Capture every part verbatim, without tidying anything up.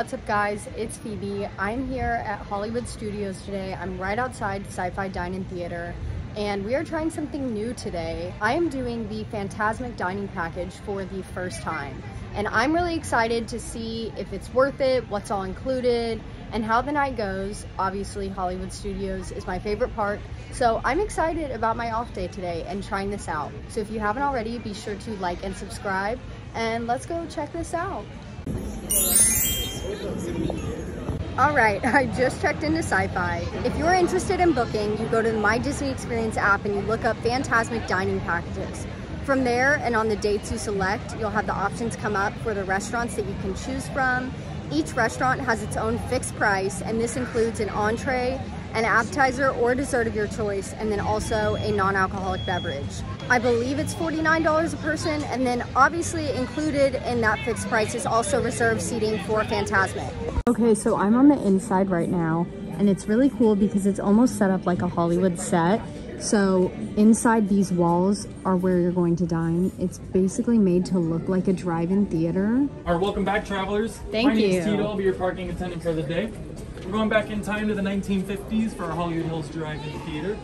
What's up guys, it's Phoebe. I'm here at Hollywood Studios today. I'm right outside Sci-Fi Dine and Theater, and we are trying something new today. I am doing the Fantasmic dining package for the first time, and I'm really excited to see if it's worth it, what's all included, and how the night goes. Obviously, Hollywood Studios is my favorite park, so I'm excited about my off day today and trying this out. So if you haven't already, be sure to like and subscribe, and let's go check this out. All right, I just checked into Sci-Fi. If you're interested in booking, you go to the My Disney Experience app and you look up Fantasmic dining packages. From there, and on the dates you select, you'll have the options come up for the restaurants that you can choose from. Each restaurant has its own fixed price, and this includes an entree, an appetizer or dessert of your choice, and then also a non-alcoholic beverage. I believe it's forty-nine dollars a person, and then obviously included in that fixed price is also reserved seating for Fantasmic. Okay, so I'm on the inside right now, and it's really cool because it's almost set up like a Hollywood set. So inside these walls are where you're going to dine. It's basically made to look like a drive-in theater. All right, welcome back, travelers. Thank My you. name is Tito. I'll be your parking attendant for the day. We're going back in time to the nineteen fifties for our Hollywood Hills Drive-In Theater.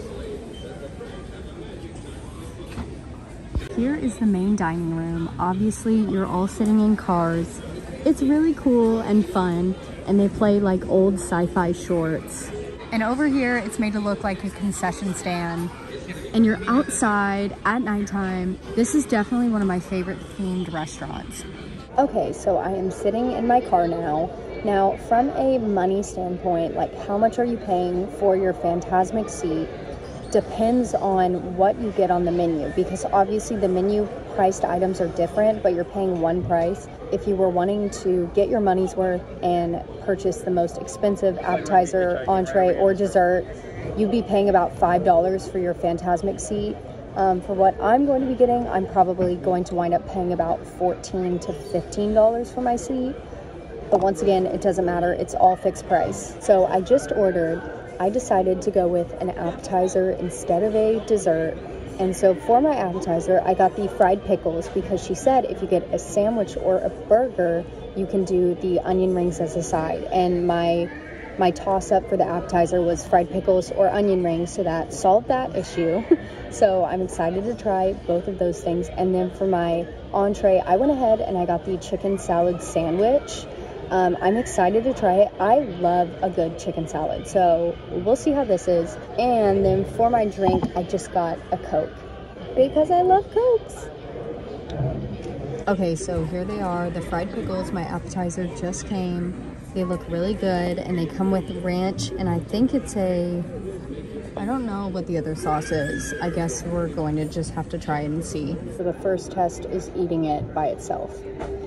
Here is the main dining room. Obviously, you're all sitting in cars. It's really cool and fun, and they play like old sci-fi shorts. And over here, it's made to look like a concession stand. And you're outside at nighttime. This is definitely one of my favorite themed restaurants. Okay, so I am sitting in my car now. Now, from a money standpoint, like how much are you paying for your Fantasmic seat depends on what you get on the menu, because obviously the menu priced items are different, but you're paying one price. If you were wanting to get your money's worth and purchase the most expensive appetizer, entree, or dessert, you'd be paying about five dollars for your Fantasmic seat. Um, for what I'm going to be getting, I'm probably going to wind up paying about fourteen to fifteen dollars for my seat. But once again, it doesn't matter. It's all fixed price. So I just ordered, I decided to go with an appetizer instead of a dessert. And so for my appetizer, I got the fried pickles because she said if you get a sandwich or a burger, you can do the onion rings as a side. And my my toss-up for the appetizer was fried pickles or onion rings, so that solved that issue. So I'm excited to try both of those things. And then for my entree, I went ahead and I got the chicken salad sandwich. Um, I'm excited to try it. I love a good chicken salad, so we'll see how this is. And then for my drink, I just got a Coke because I love Cokes. Okay, so here they are, the fried pickles. My appetizer just came. They look really good, and they come with ranch, and I think it's a, I don't know what the other sauce is. I guess we're going to just have to try it and see. So the first test is eating it by itself.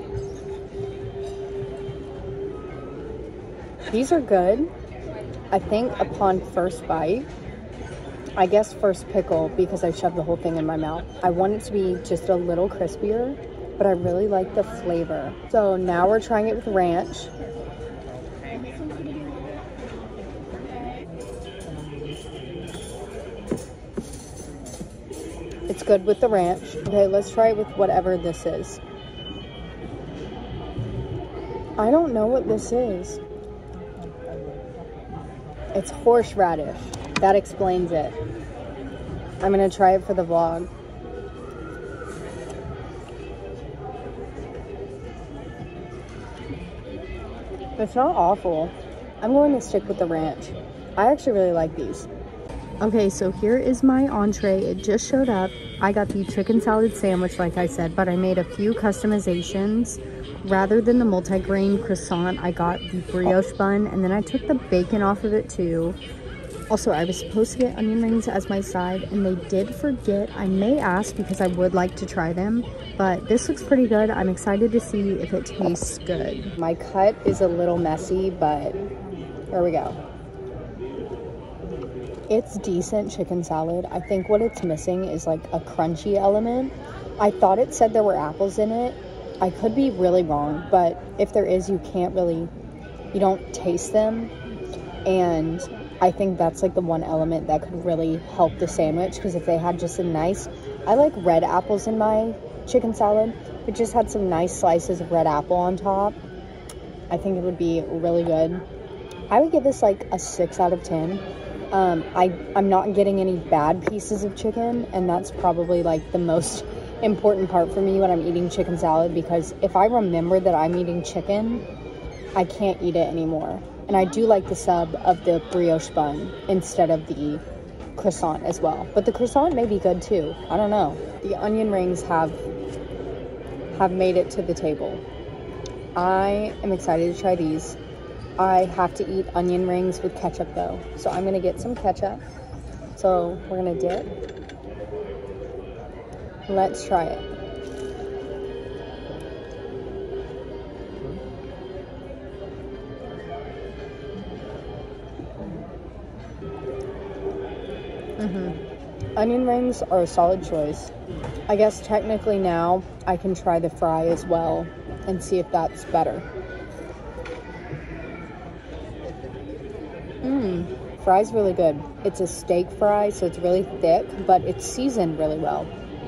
These are good. I think upon first bite, I guess first pickle, because I shoved the whole thing in my mouth, I want it to be just a little crispier, but I really like the flavor. So now we're trying it with ranch. It's good with the ranch. Okay, let's try it with whatever this is. I don't know what this is. It's horseradish. That explains it. I'm gonna try it for the vlog. It's not awful. I'm going to stick with the ranch. I actually really like these. Okay, so here is my entree. It just showed up. I got the chicken salad sandwich, like I said, but I made a few customizations. Rather than the multi-grain croissant, I got the brioche bun, and then I took the bacon off of it too. Also, I was supposed to get onion rings as my side, and they did forget. I may ask because I would like to try them, but this looks pretty good. I'm excited to see if it tastes good. My cut is a little messy, but here we go. It's decent chicken salad. I think what it's missing is like a crunchy element. I thought it said there were apples in it. I could be really wrong, but if there is, you can't really, you don't taste them. And I think that's like the one element that could really help the sandwich, because if they had just a nice, I like red apples in my chicken salad. It just had some nice slices of red apple on top. I think it would be really good. I would give this like a six out of ten. Um, I, I'm not getting any bad pieces of chicken, and that's probably like the most important part for me when I'm eating chicken salad, because if I remember that I'm eating chicken, I can't eat it anymore. And I do like the sub of the brioche bun instead of the croissant as well. But the croissant may be good too. I don't know. The onion rings have have made it to the table. I am excited to try these. I have to eat onion rings with ketchup though. So I'm gonna get some ketchup. So we're gonna dip. Let's try it. Mm-hmm. Onion rings are a solid choice. I guess technically now I can try the fry as well and see if that's better. Mmm, fry's really good. It's a steak fry, so it's really thick, but it's seasoned really well.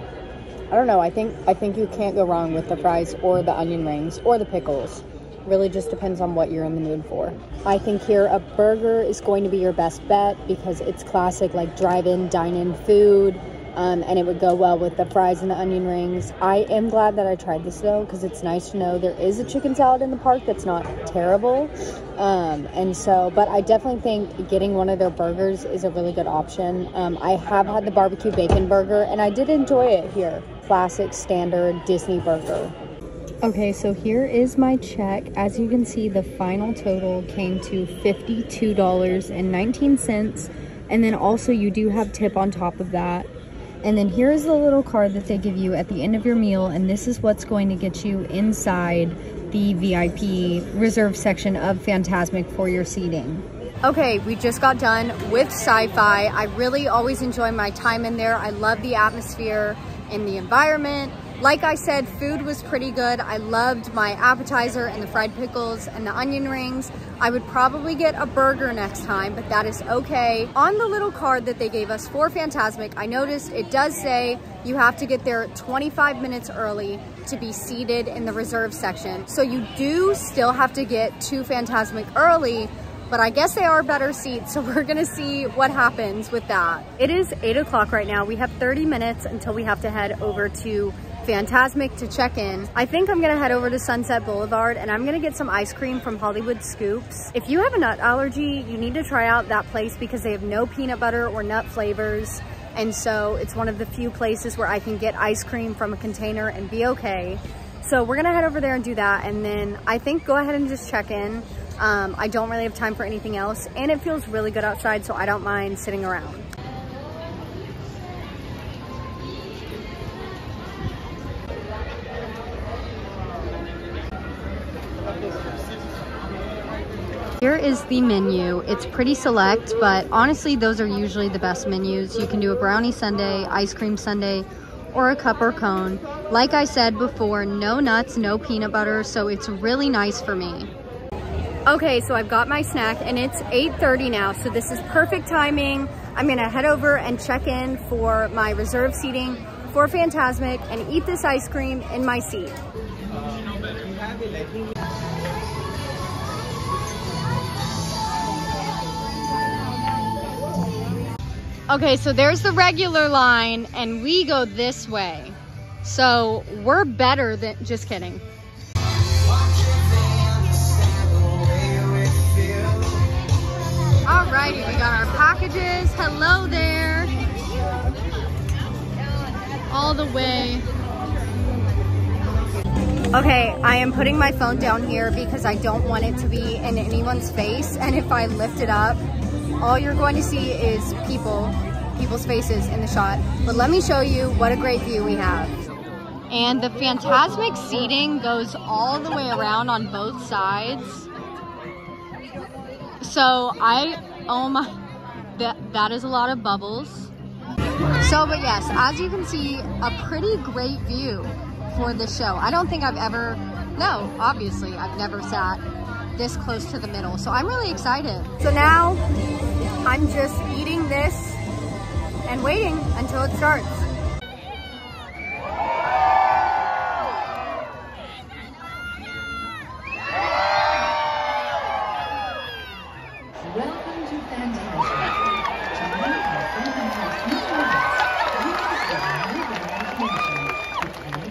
I don't know, I think I think you can't go wrong with the fries or the onion rings or the pickles. Really just depends on what you're in the mood for. I think here a burger is going to be your best bet because it's classic like drive-in, dine-in food, um, and it would go well with the fries and the onion rings. I am glad that I tried this though, because it's nice to know there is a chicken salad in the park that's not terrible. Um, and so, but I definitely think getting one of their burgers is a really good option. Um, I have had the barbecue bacon burger and I did enjoy it here. Classic, standard Disney burger. Okay, so here is my check. As you can see, the final total came to fifty-two dollars and nineteen cents. And then also you do have tip on top of that. And then here is the little card that they give you at the end of your meal. And this is what's going to get you inside the V I P reserve section of Fantasmic for your seating. Okay, we just got done with Sci-Fi. I really always enjoy my time in there. I love the atmosphere and the environment. Like I said, food was pretty good. I loved my appetizer and the fried pickles and the onion rings. I would probably get a burger next time, but that is okay. On the little card that they gave us for Fantasmic, I noticed it does say you have to get there twenty-five minutes early to be seated in the reserve section. So you do still have to get to Fantasmic early, but I guess they are better seats, so we're gonna see what happens with that. It is eight o'clock right now. We have thirty minutes until we have to head over to Fantasmic to check in. I think I'm gonna head over to Sunset Boulevard and I'm gonna get some ice cream from Hollywood Scoops. If you have a nut allergy, you need to try out that place because they have no peanut butter or nut flavors. And so it's one of the few places where I can get ice cream from a container and be okay. So we're gonna head over there and do that. And then I think go ahead and just check in. Um, I don't really have time for anything else. And it feels really good outside, so I don't mind sitting around. Here is the menu. It's pretty select, but honestly, those are usually the best menus. You can do a brownie sundae, ice cream sundae, or a cup or cone. Like I said before, no nuts, no peanut butter, so it's really nice for me. Okay, so I've got my snack and it's eight thirty now, so this is perfect timing. I'm gonna head over and check in for my reserve seating for Fantasmic and eat this ice cream in my seat. Okay, so there's the regular line and we go this way. So we're better than, just kidding. Alrighty, we got our packages. Hello there. All the way. Okay, I am putting my phone down here because I don't want it to be in anyone's face. And if I lift it up, all you're going to see is people, people's faces in the shot. But let me show you what a great view we have. And the Fantasmic seating goes all the way around on both sides. So I, oh my, that, that is a lot of bubbles. So, but yes, as you can see, a pretty great view for the show. I don't think I've ever, no, obviously I've never sat this close to the middle. So I'm really excited. So now I'm just eating this and waiting until it starts. to Fantasmic. Dine and Fantasmic experience. Please get more information to any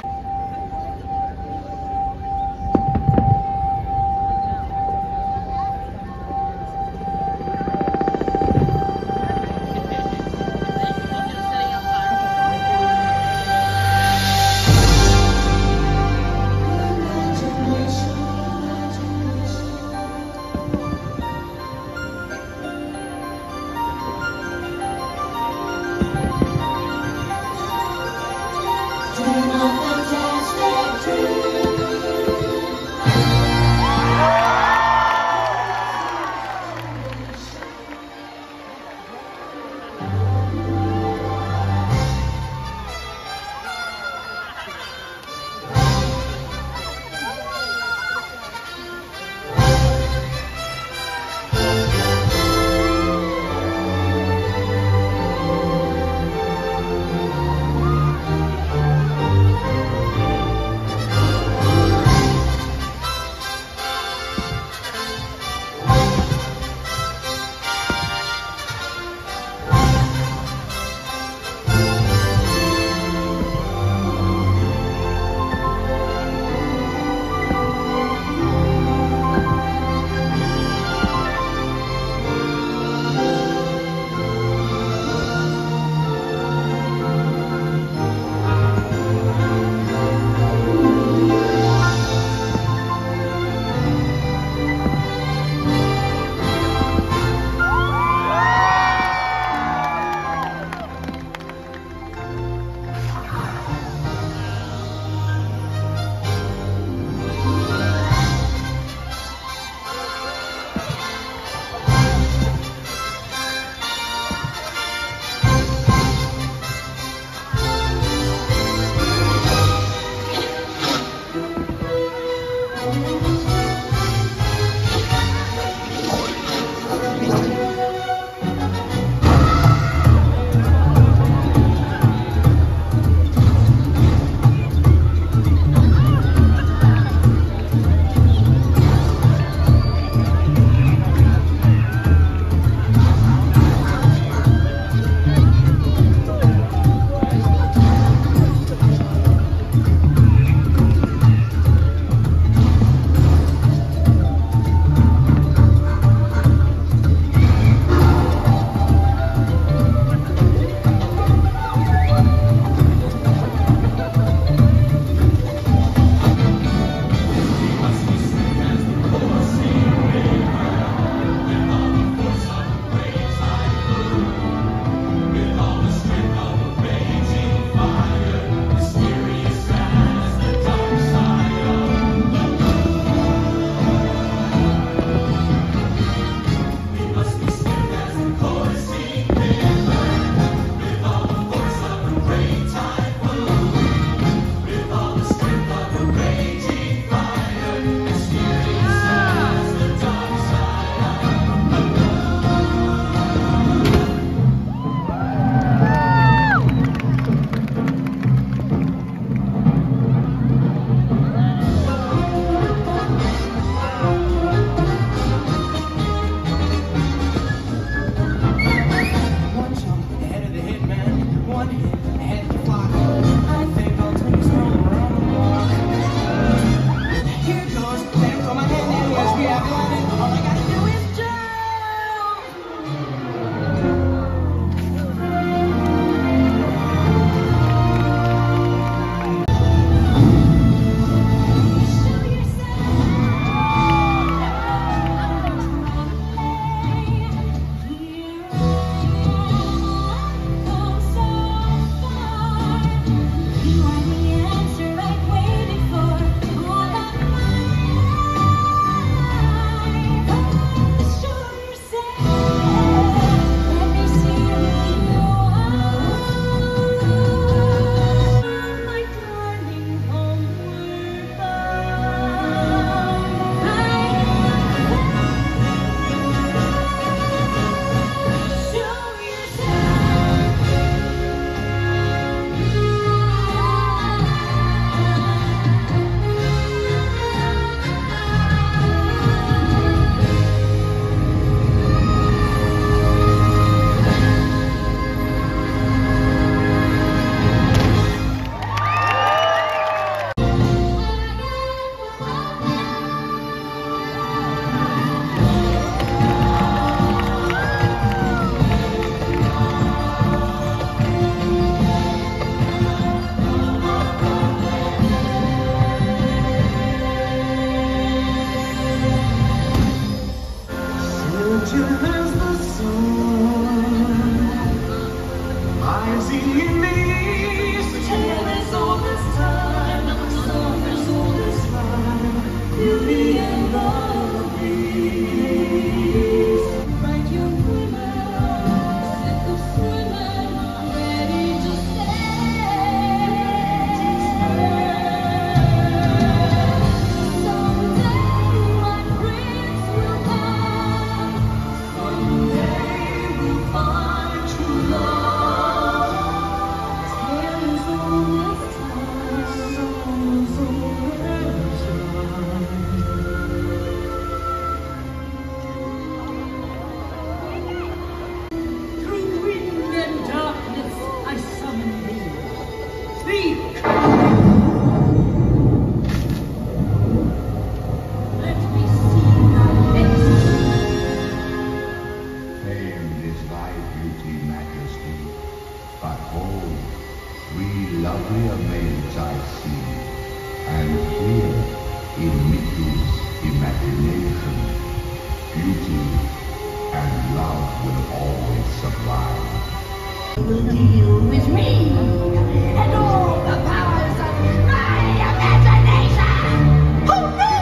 will deal with me and all the powers of my imagination. Oh no!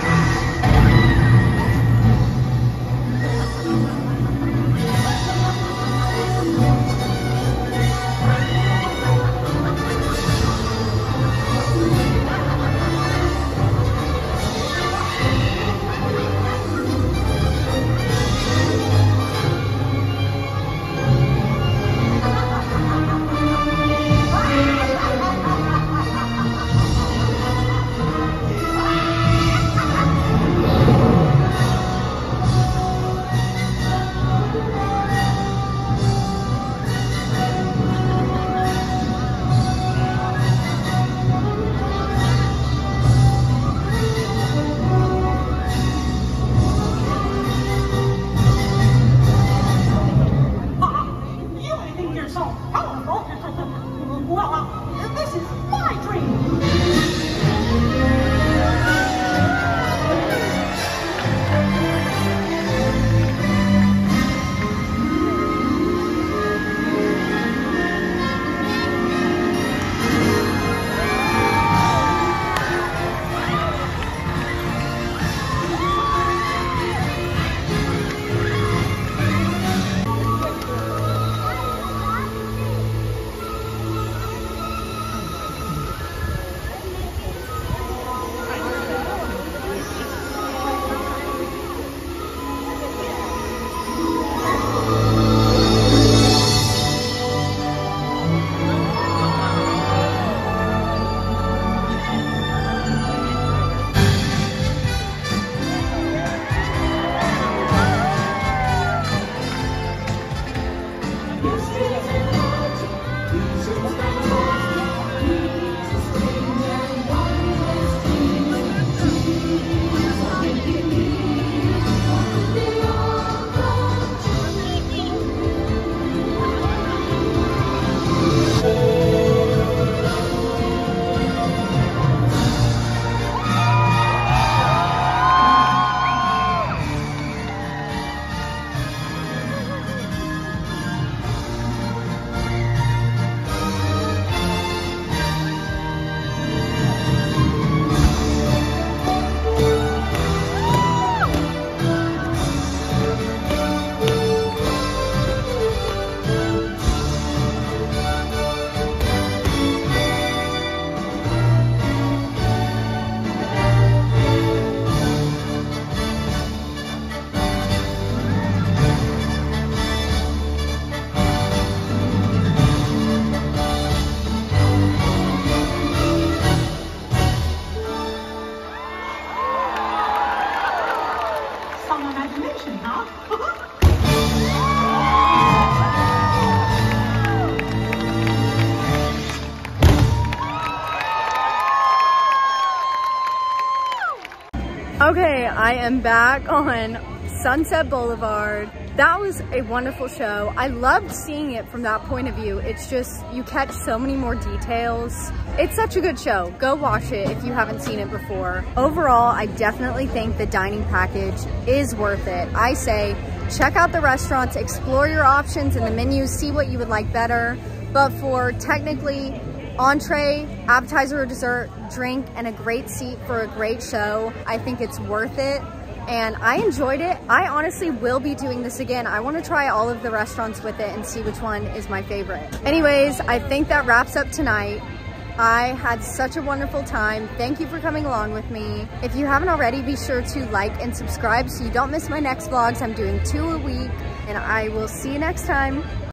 Okay, I am back on Sunset Boulevard. That was a wonderful show. I loved seeing it from that point of view. It's just, you catch so many more details. It's such a good show. Go watch it if you haven't seen it before. Overall, I definitely think the dining package is worth it. I say, check out the restaurants, explore your options in the menus, see what you would like better. But for technically entree, appetizer or dessert, drink, and a great seat for a great show, I think it's worth it. And I enjoyed it. I honestly will be doing this again. I want to try all of the restaurants with it and see which one is my favorite. Anyways, I think that wraps up tonight. I had such a wonderful time. Thank you for coming along with me. If you haven't already, be sure to like and subscribe so you don't miss my next vlogs. I'm doing two a week, and I will see you next time.